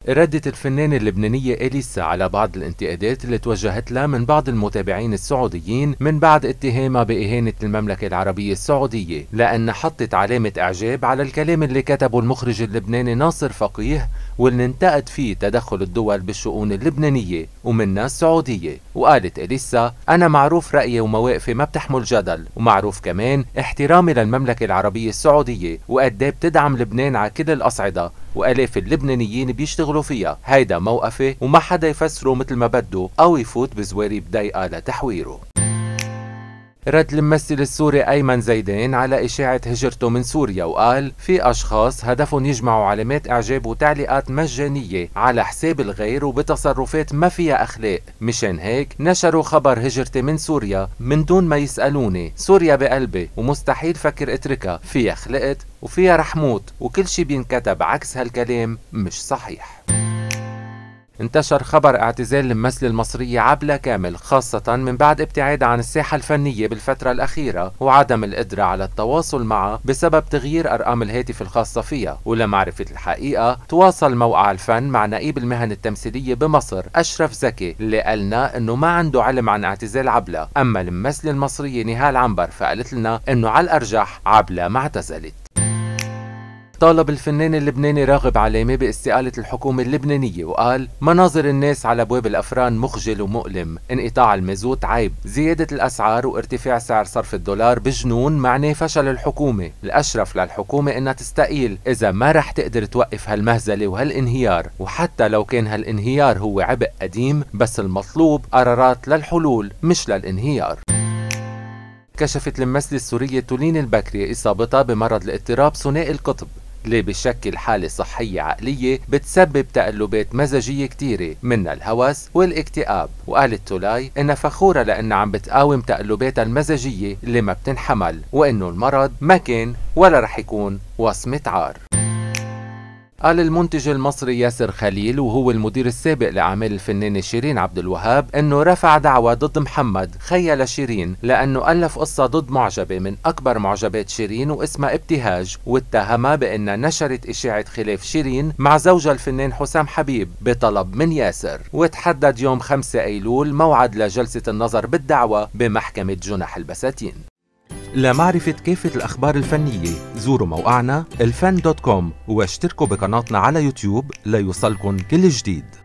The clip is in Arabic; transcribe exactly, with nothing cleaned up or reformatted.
ردت الفنانة اللبنانية إليسا على بعض الانتقادات اللي توجهت لها من بعض المتابعين السعوديين من بعد اتهامها بإهانة المملكة العربية السعودية، لأن حطت علامة إعجاب على الكلام اللي كتبه المخرج اللبناني ناصر فقيه واللي انتقد فيه تدخل الدول بالشؤون اللبنانية ومنها السعودية. وقالت إليسا: أنا معروف رأيي ومواقفي ما بتحمل جدل، ومعروف كمان احترامي للمملكة العربية السعودية وقد ايه بتدعم لبنان على كل الأصعدة وآلاف اللبنانيين بيشتغلوا فيها. هيدا موقفي وما حدا يفسره مثل ما بده أو يفوت بزواري بضيقة لتحويره. رد الممثل السوري أيمن زيدان على إشاعة هجرته من سوريا وقال: في أشخاص هدفهم يجمعوا علامات إعجاب وتعليقات مجانية على حساب الغير وبتصرفات ما فيها أخلاق، مشان هيك نشروا خبر هجرتي من سوريا من دون ما يسألوني. سوريا بقلبي ومستحيل فكر اتركها، فيها خلقت وفيها رح موت، وكل شي بينكتب عكس هالكلام مش صحيح. انتشر خبر اعتزال الممثلة المصرية عبلة كامل، خاصة من بعد ابتعادها عن الساحة الفنية بالفترة الأخيرة وعدم القدرة على التواصل معها بسبب تغيير أرقام الهاتف الخاصة فيها. ولمعرفة الحقيقة تواصل موقع الفن مع نقيب المهن التمثيلية بمصر أشرف زكي اللي قالنا إنه ما عنده علم عن اعتزال عبلة، أما الممثلة المصرية نهال عنبر فقالت لنا إنه على الأرجح عبلة ما اعتزلت. طالب الفنان اللبناني راغب علامة باستقالة الحكومة اللبنانية وقال: مناظر الناس على ابواب الافران مخجل ومؤلم، انقطاع المازوت عيب، زيادة الاسعار وارتفاع سعر صرف الدولار بجنون معناه فشل الحكومة، الاشرف للحكومة انها تستقيل اذا ما رح تقدر توقف هالمهزلة وهالانهيار، وحتى لو كان هالانهيار هو عبء قديم بس المطلوب قرارات للحلول مش للانهيار. كشفت الممثلة السورية تولين البكري إصابتها بمرض الاضطراب ثنائي القطب اللي بشكل حالة صحية عقلية بتسبب تقلبات مزاجية كتيرة منها الهوس والاكتئاب. وقالت تولاي إنها فخورة لأنها عم بتقاوم تقلباتها المزاجية اللي ما بتنحمل، وإنه المرض ما كان ولا رح يكون وصمة عار. قال المنتج المصري ياسر خليل وهو المدير السابق لأعمال الفنانة شيرين عبد الوهاب انه رفع دعوى ضد محمد خيل شيرين لانه الف قصة ضد معجبة من اكبر معجبات شيرين واسمها ابتهاج، واتهمها بانها نشرت اشاعة خلاف شيرين مع زوجها الفنان حسام حبيب بطلب من ياسر. وتحدد يوم خمسة ايلول موعد لجلسة النظر بالدعوى بمحكمة جنح البساتين. لمعرفة كافة الأخبار الفنية زوروا موقعنا الفن دوت كوم واشتركوا بقناتنا على يوتيوب ليوصلكن كل جديد.